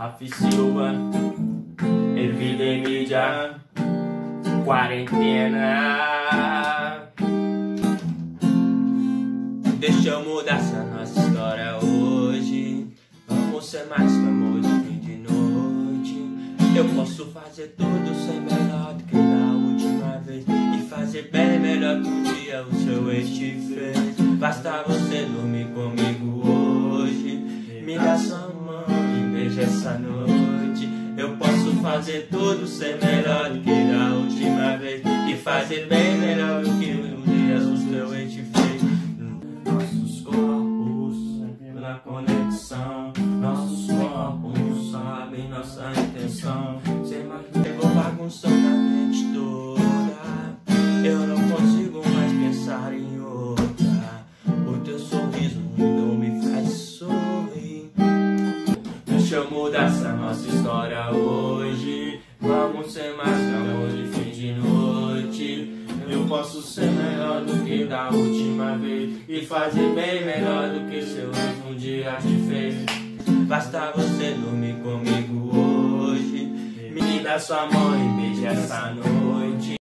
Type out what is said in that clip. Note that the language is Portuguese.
Rafi Silva, Mídia, quarentena. Deixa eu mudar essa nossa história hoje. Vamos ser mais que amor de fim de noite. Eu posso fazer tudo sem melhor do que da última vez, e fazer bem melhor que o dia o seu ex te fez. Basta você dormir comigo hoje, me dá sua mão e beija essa noite. Eu posso fazer tudo ser melhor do que da última vez, e fazer bem melhor do que o dia o seu ex te fez. Nossos corpos sempre na conexão, nossos corpos não sabem nossa intenção. Sem mais pegou bagunçando a mente toda, eu não consigo mais pensar em outra. O teu sorriso não me faz sorrir. Deixa eu mudar essa nossa história hoje. Vamos ser mais que amor de fim de noite. Eu posso ser melhor do que da última vez, e fazer bem melhor do que seu ex um dia te fez. Basta você dormir comigo hoje, me dá sua mão e beija essa noite.